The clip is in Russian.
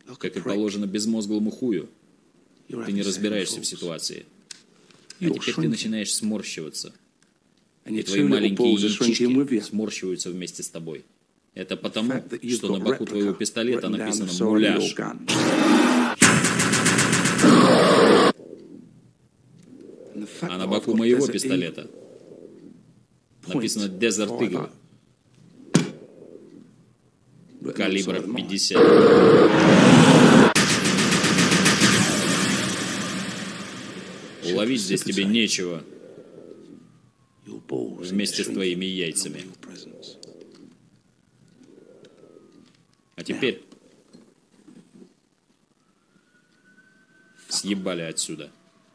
как и положено безмозглому хую. Ты не разбираешься в ситуации. А теперь ты начинаешь сморщиваться. И твои маленькие яички сморщиваются вместе с тобой. Это потому, что на боку твоего пистолета написано «Муляж». А на боку моего пистолета написано «Desert Eagle». Калибра 50. Уловить здесь тебе нечего вместе с твоими яйцами. А теперь съебали отсюда.